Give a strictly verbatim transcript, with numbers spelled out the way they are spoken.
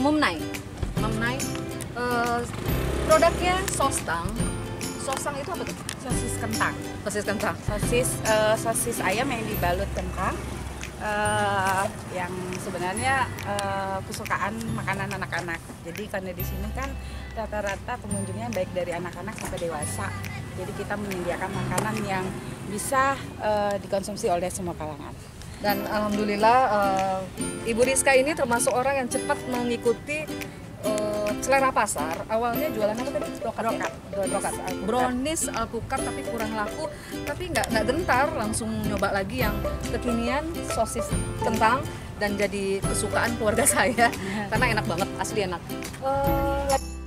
Momnai. Momnai. Uh, produknya sostang. Sostang itu apa tuh? Sosis kentang. Sosis kentang. Sosis uh, sosis ayam yang dibalut kentang. Uh, yang sebenarnya uh, kesukaan makanan anak-anak. Jadi karena di sini kan rata-rata pengunjungnya baik dari anak-anak sampai dewasa. Jadi kita menyediakan makanan yang bisa uh, dikonsumsi oleh semua kalangan. Dan alhamdulillah uh, Ibu Rizka ini termasuk orang yang cepat mengikuti uh, selera pasar. Awalnya jualan apa tadi? Brokat. Brokat. Brownies alpukat tapi kurang laku. Tapi nggak nggak gentar, langsung nyoba lagi yang kekinian sosis kentang dan jadi kesukaan keluarga saya karena enak banget, asli enak. Uh,